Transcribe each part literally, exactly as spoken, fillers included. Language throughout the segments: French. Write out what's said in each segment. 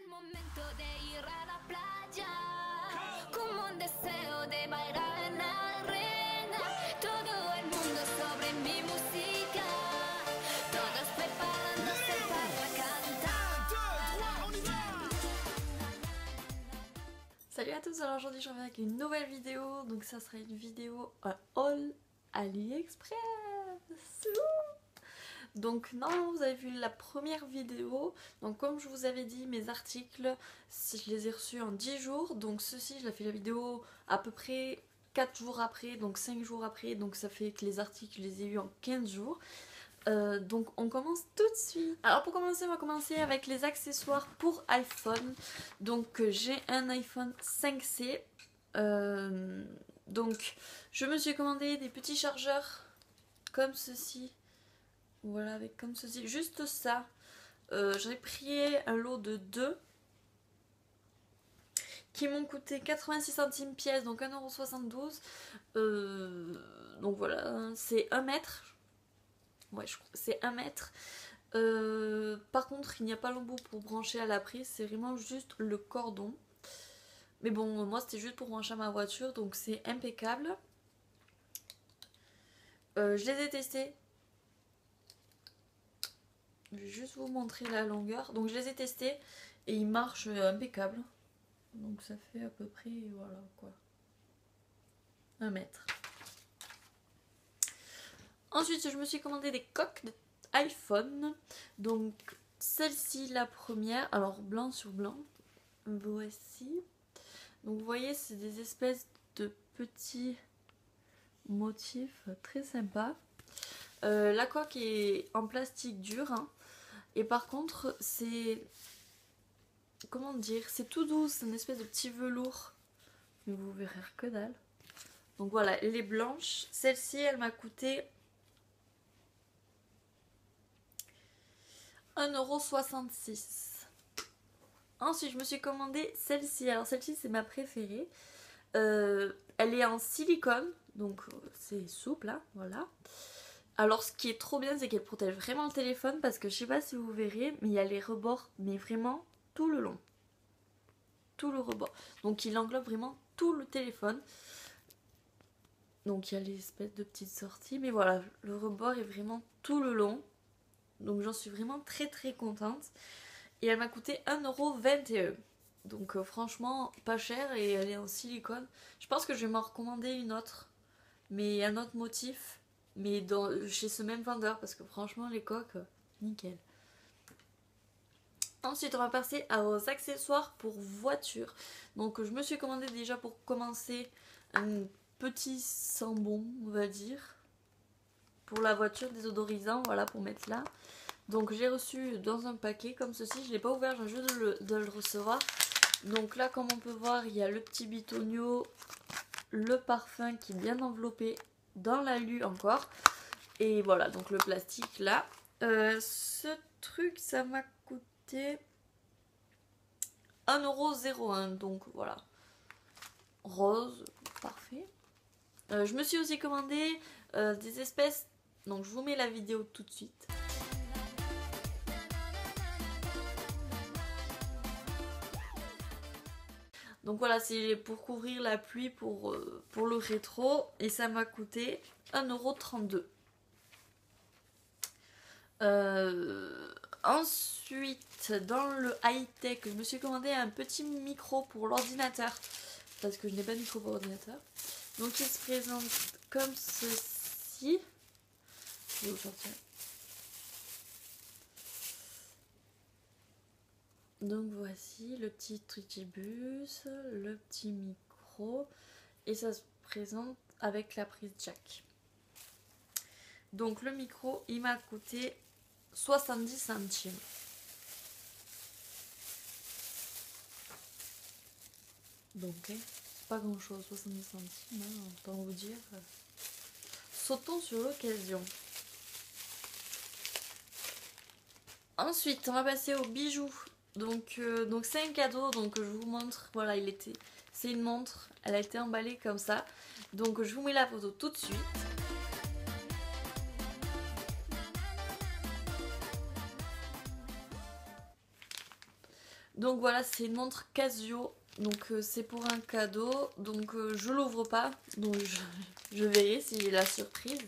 momento de ir a la playa, como un deseo de bailar en la arena. Todo el mundo sobre mi música, todos preparándose para cantar. Salut à tous, alors aujourd'hui je reviens avec une nouvelle vidéo. Donc ça sera une vidéo euh, all AliExpress. Donc normalement vous avez vu la première vidéo. Donc comme je vous avais dit, mes articles, je les ai reçus en dix jours. Donc ceci, je l'ai fait la vidéo à peu près quatre jours après, donc cinq jours après. Donc ça fait que les articles, je les ai eus en quinze jours. Euh, donc on commence tout de suite. Alors pour commencer, on va commencer avec les accessoires pour iPhone. Donc euh, j'ai un iPhone cinq C. Euh, donc je me suis commandé des petits chargeurs comme ceci. Voilà, avec comme ceci, juste ça. Euh, j'ai pris un lot de deux qui m'ont coûté quatre-vingt-six centimes pièce, donc un euro soixante-douze. Euh, donc voilà, c'est un mètre. Ouais, je crois c'est un mètre. Euh, par contre, il n'y a pas l'embout pour brancher à la prise, c'est vraiment juste le cordon. Mais bon, moi c'était juste pour brancher à ma voiture, donc c'est impeccable. Euh, je les ai testés. Je vais juste vous montrer la longueur. Donc je les ai testés et ils marchent impeccable. Donc ça fait à peu près, voilà quoi, un mètre. Ensuite je me suis commandé des coques d'iPhone. Donc celle-ci, la première, alors blanc sur blanc, voici. Donc vous voyez, c'est des espèces de petits motifs très sympas. Euh, la coque est en plastique dur, hein. Et par contre c'est, comment dire, c'est tout doux, c'est une espèce de petit velours, mais vous verrez que dalle. Donc voilà, elle est blanche. Celle-ci, elle m'a coûté un euro soixante-six. Ensuite je me suis commandé celle-ci. Alors celle-ci c'est ma préférée. Euh, elle est en silicone, donc c'est souple, hein, voilà. Alors ce qui est trop bien, c'est qu'elle protège vraiment le téléphone, parce que je sais pas si vous verrez, mais il y a les rebords, mais vraiment tout le long. Tout le rebord. Donc il englobe vraiment tout le téléphone. Donc il y a les espèces de petites sorties, mais voilà, le rebord est vraiment tout le long. Donc j'en suis vraiment très très contente. Et elle m'a coûté un euro vingt et un. Donc euh, franchement pas cher, et elle est en silicone. Je pense que je vais m'en recommander une autre, mais un autre motif. Mais dans, chez ce même vendeur, parce que franchement les coques, nickel. Ensuite on va passer aux accessoires pour voiture. Donc je me suis commandé déjà pour commencer un petit sambon, on va dire, pour la voiture, désodorisant, voilà, pour mettre là. Donc j'ai reçu dans un paquet comme ceci, je ne l'ai pas ouvert, je viens juste de le, de le recevoir. Donc là comme on peut voir, il y a le petit bitonio, le parfum qui est bien enveloppé dans l'alu encore, et voilà, donc le plastique là. Euh, ce truc ça m'a coûté un euro zéro un, donc voilà, rose, parfait. Euh, je me suis aussi commandé euh, des espèces, donc je vous mets la vidéo tout de suite. Donc voilà, c'est pour couvrir la pluie pour, euh, pour le rétro, et ça m'a coûté un euro trente-deux. Euh, ensuite, dans le high-tech, je me suis commandé un petit micro pour l'ordinateur, parce que je n'ai pas de micro pour l'ordinateur. Donc il se présente comme ceci. Je vais vous sortir. Donc voici le petit tricibus, le petit micro, et ça se présente avec la prise jack. Donc le micro, il m'a coûté soixante-dix centimes. Donc hein, c'est pas grand chose, soixante-dix centimes, hein, autant vous dire. Sautons sur l'occasion. Ensuite on va passer aux bijoux. Donc euh, donc c'est un cadeau, donc je vous montre, voilà, il était, c'est une montre, elle a été emballée comme ça. Donc je vous mets la photo tout de suite. Donc voilà, c'est une montre Casio. Donc euh, c'est pour un cadeau. Donc euh, je l'ouvre pas. Donc je, je verrai si j'ai la surprise.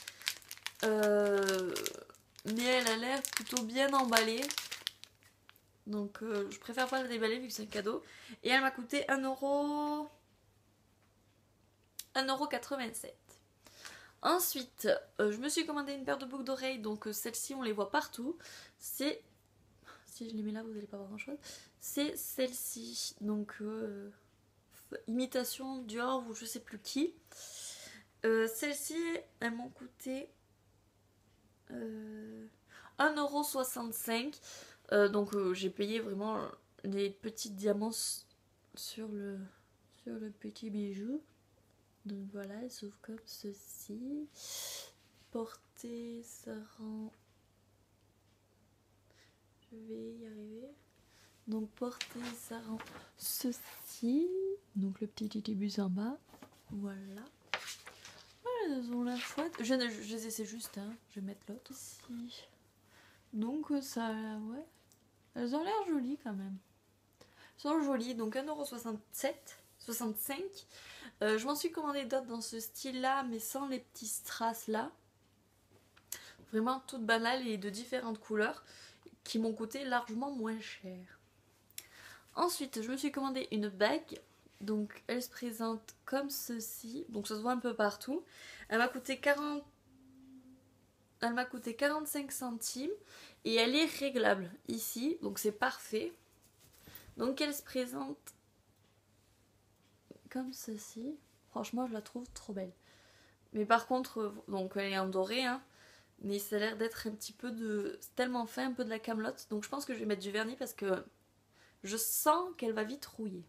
Euh, mais elle a l'air plutôt bien emballée. Donc euh, je préfère pas la déballer vu que c'est un cadeau. Et elle m'a coûté un euro... un euro quatre-vingt-sept. Ensuite, euh, je me suis commandé une paire de boucles d'oreilles. Donc euh, celles-ci, on les voit partout. C'est... Si je les mets là, vous n'allez pas voir grand chose. C'est celle-ci. Donc, euh, imitation Dior ou je sais plus qui. Euh, Celles-ci, elles m'ont coûté euh, un euro soixante-cinq. Euh, donc, euh, j'ai payé vraiment les petits diamants sur le, sur le petit bijou. Donc, voilà, elles s'ouvrent comme ceci. Portée, ça rend. Je vais y arriver. Donc porter, ça rend ceci. Donc le petit titibus en bas. Voilà. Ouais, elles ont l'air chouettes. Je, je, je les essaie juste, hein. Je vais mettre l'autre ici. Donc ça, ouais. Elles ont l'air jolies quand même. Elles sont jolies. Donc un euro soixante-sept, soixante-cinq. Euh, je m'en suis commandé d'autres dans ce style-là, mais sans les petits strass là. Vraiment toutes banales et de différentes couleurs, qui m'ont coûté largement moins cher. Ensuite, je me suis commandé une bague. Donc, elle se présente comme ceci. Donc, ça se voit un peu partout. Elle m'a coûté quarante... Elle m'a coûté quarante-cinq centimes. Et elle est réglable ici. Donc, c'est parfait. Donc, elle se présente comme ceci. Franchement, je la trouve trop belle. Mais par contre, donc elle est en doré, hein. Mais ça a l'air d'être un petit peu de... C'est tellement fin, un peu de la camelote. Donc, je pense que je vais mettre du vernis parce que... je sens qu'elle va vite rouiller.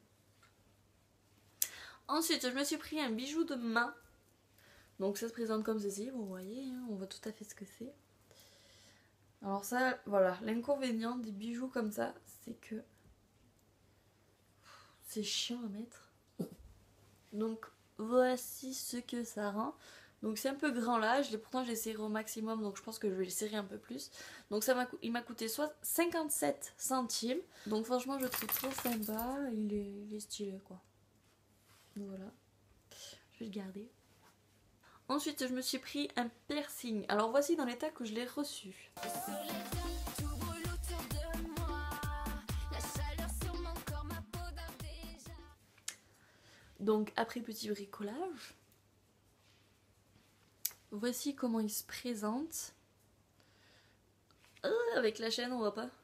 Ensuite, je me suis pris un bijou de main. Donc ça se présente comme ceci, vous voyez, hein, on voit tout à fait ce que c'est. Alors ça, voilà, l'inconvénient des bijoux comme ça, c'est que c'est chiant à mettre. Donc voici ce que ça rend. Donc c'est un peu grand là, je l'ai, pourtant j'ai serré au maximum, donc je pense que je vais le serrer un peu plus. Donc ça m'a, il m'a coûté soit cinquante-sept centimes. Donc franchement je le trouve trop sympa, il est, il est stylé quoi. Voilà, je vais le garder. Ensuite je me suis pris un piercing. Alors voici dans l'état que je l'ai reçu. Donc après petit bricolage, voici comment il se présente. Euh, avec la chaîne on voit pas.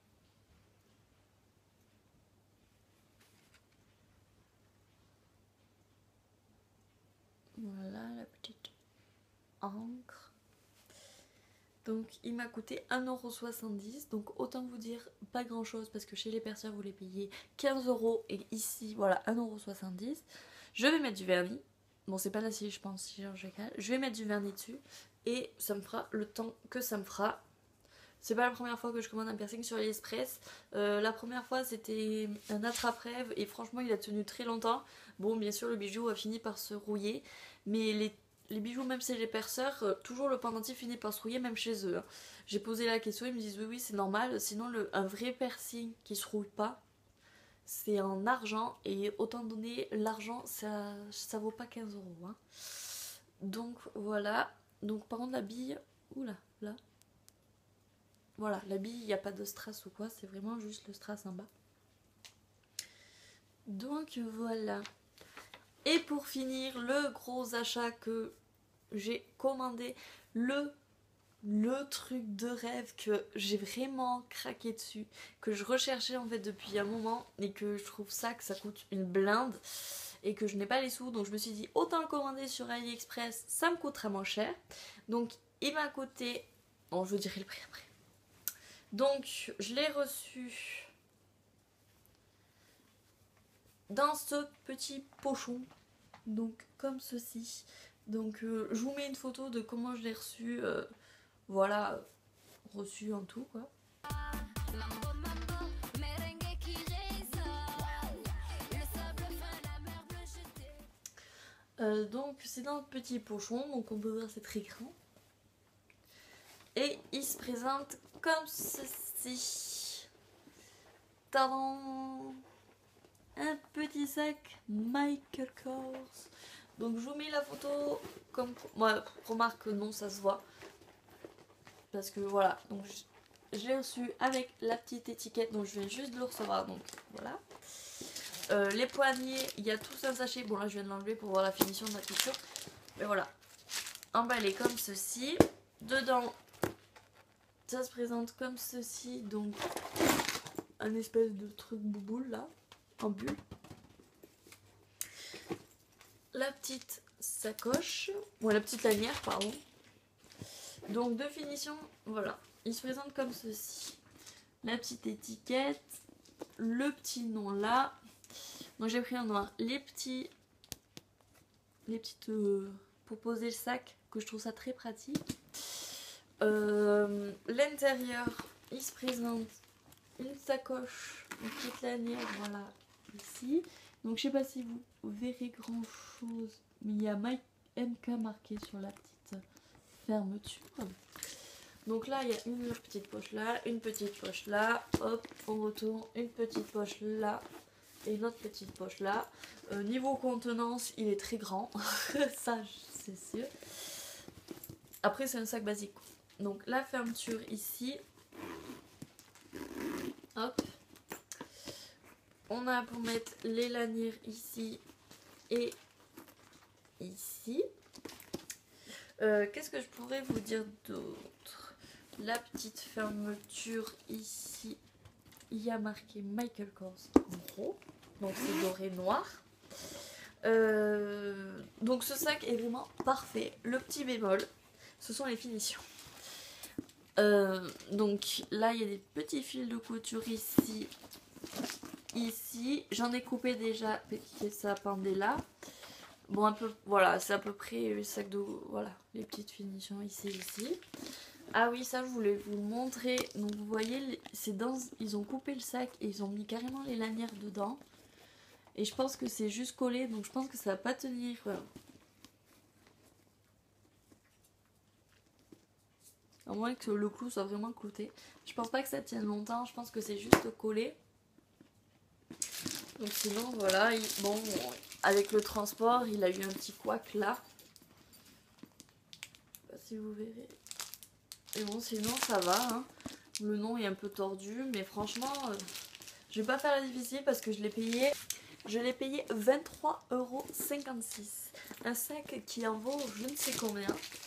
Voilà la petite encre. Donc il m'a coûté un euro soixante-dix. Donc autant vous dire pas grand chose parce que chez les perceurs vous les payez quinze euros et ici voilà un euro soixante-dix. Je vais mettre du vernis. Bon c'est pas l'acier je pense chirurgical. Je vais mettre du vernis dessus et ça me fera le temps que ça me fera. C'est pas la première fois que je commande un piercing sur AliExpress. Euh, la première fois c'était un attrape-rêve et franchement il a tenu très longtemps. Bon bien sûr le bijou a fini par se rouiller. Mais les, les bijoux même chez les perceurs, euh, toujours le pendentif finit par se rouiller même chez eux. Hein. J'ai posé la question, ils me disent oui oui c'est normal. Sinon le, un vrai piercing qui se rouille pas, c'est en argent. Et autant donner l'argent ça, ça vaut pas quinze euros. Hein. Donc voilà. Donc par contre la bille, oula là. Voilà, la bille, il n'y a pas de strass ou quoi, c'est vraiment juste le strass en bas. Donc voilà. Et pour finir, le gros achat que j'ai commandé, le, le truc de rêve que j'ai vraiment craqué dessus, que je recherchais en fait depuis un moment et que je trouve ça que ça coûte une blinde et que je n'ai pas les sous, donc je me suis dit autant le commander sur AliExpress, ça me coûtera moins cher. Donc il m'a coûté, bon je vous dirai le prix après. Donc je l'ai reçu dans ce petit pochon, donc comme ceci. Donc euh, je vous mets une photo de comment je l'ai reçu, euh, voilà, reçu en tout quoi. Euh, donc c'est dans le petit pochon, donc on peut voir c'est très grand. Et il se présente comme ceci. tadam, un petit sac Michael Kors. Donc je vous mets la photo comme... Moi, ouais, remarque non, ça se voit. Parce que voilà, donc je, je l'ai reçu avec la petite étiquette, donc je viens juste de le recevoir, donc voilà. Euh, les poignets, il y a tous un sachet. Bon là je viens de l'enlever pour voir la finition de la couture. Mais voilà, emballé comme ceci. Dedans, ça se présente comme ceci, donc un espèce de truc bouboule là, en bulle. La petite sacoche, ou ouais, la petite lanière pardon. Donc de finition, voilà, il se présente comme ceci. La petite étiquette, le petit nom là. Donc j'ai pris en noir les petits, les petites euh, pour poser le sac, que je trouve ça très pratique. Euh, L'intérieur, il se présente une sacoche, une petite lanière, voilà, ici. Donc je sais pas si vous verrez grand chose, mais il y a Mike M K marqué sur la petite fermeture. Donc là il y a une petite poche là, une petite poche là, hop, on retourne, une petite poche là et une autre petite poche là. Euh, niveau contenance, il est très grand, ça c'est sûr. Après c'est un sac basique. Donc la fermeture ici, hop, on a pour mettre les lanières ici et ici. Euh, Qu'est-ce que je pourrais vous dire d'autre? La petite fermeture ici, il y a marqué Michael Kors en gros, donc c'est doré noir. Euh, donc ce sac est vraiment parfait. Le petit bémol, ce sont les finitions. Euh, donc là il y a des petits fils de couture ici, ici. J'en ai coupé déjà, ça pendait là. Bon un peu, voilà, c'est à peu près le sac de, voilà, les petites finitions ici, ici. Ah oui, ça je voulais vous le montrer. Donc vous voyez, c'est dans, ils ont coupé le sac et ils ont mis carrément les lanières dedans. Et je pense que c'est juste collé, donc je pense que ça va pas tenir. Voilà. À moins que le clou soit vraiment clouté. Je pense pas que ça tienne longtemps, je pense que c'est juste collé. Donc sinon voilà, il, bon, avec le transport, il a eu un petit couac là. Je sais pas si vous verrez. Et bon sinon ça va, hein. Le nom est un peu tordu, mais franchement, euh, je vais pas faire la difficile parce que je l'ai payé. Je l'ai payé vingt-trois euros cinquante-six. Un sac qui en vaut je ne sais combien.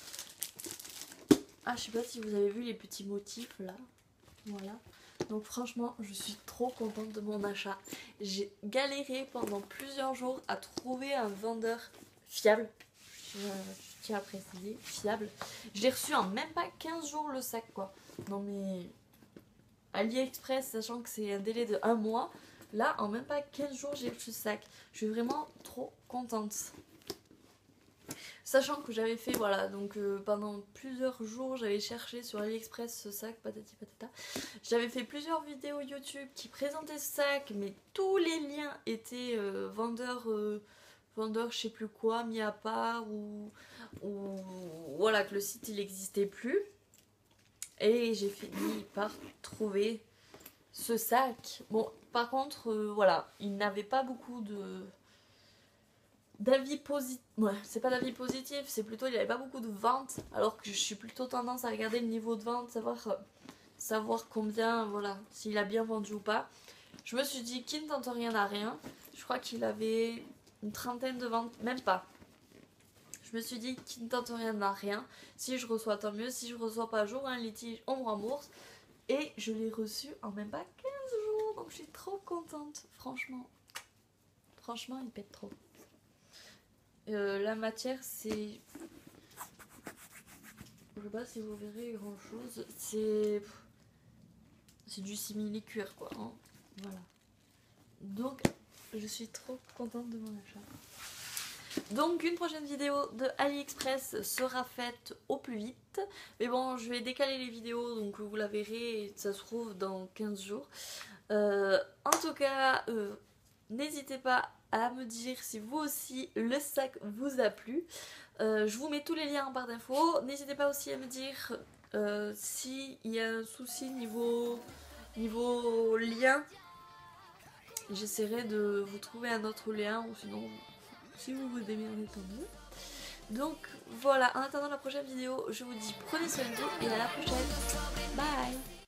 Ah, je sais pas si vous avez vu les petits motifs là. Voilà. Donc franchement, je suis trop contente de mon achat. J'ai galéré pendant plusieurs jours à trouver un vendeur fiable. Je, je tiens à préciser, fiable. Je l'ai reçu en même pas quinze jours le sac quoi. Non mais... AliExpress, sachant que c'est un délai de un mois. Là, en même pas quinze jours, j'ai reçu ce sac. Je suis vraiment trop contente. Sachant que j'avais fait, voilà, donc euh, pendant plusieurs jours, j'avais cherché sur AliExpress ce sac, patati patata. J'avais fait plusieurs vidéos YouTube qui présentaient ce sac, mais tous les liens étaient euh, vendeurs, euh, vendeurs je sais plus quoi, mis à part, ou, ou voilà, que le site il n'existait plus. Et j'ai fini par trouver ce sac. Bon, par contre, euh, voilà, il n'avait pas beaucoup de... d'avis positifs. Ouais, c'est pas d'avis positifs, c'est plutôt il n'y avait pas beaucoup de ventes, alors que je suis plutôt tendance à regarder le niveau de vente, savoir, euh, savoir combien, voilà, s'il a bien vendu ou pas. Je me suis dit, qui ne tente rien à rien. Je crois qu'il avait une trentaine de ventes, même pas. Je me suis dit, qui ne tente rien à rien. Si je reçois, tant mieux. Si je reçois pas, j'aurai un litige, on me rembourse. Et je l'ai reçu en même pas quinze jours, donc je suis trop contente, franchement. Franchement, il pète trop. Euh, la matière, c'est... Je sais pas si vous verrez grand chose. C'est... C'est du simili-cuir, quoi. Hein. Voilà. Donc, je suis trop contente de mon achat. Donc une prochaine vidéo de AliExpress sera faite au plus vite. Mais bon, je vais décaler les vidéos, donc vous la verrez, ça se trouve dans quinze jours. Euh, en tout cas, euh, n'hésitez pas à me dire si vous aussi le sac vous a plu. Euh, je vous mets tous les liens en barre d'infos. N'hésitez pas aussi à me dire euh, s'il y a un souci niveau, niveau lien. j'essaierai de vous trouver un autre lien, ou sinon, si vous vous démerdez, tant mieux. Donc voilà, en attendant la prochaine vidéo, je vous dis prenez soin de vous et à la prochaine. Bye.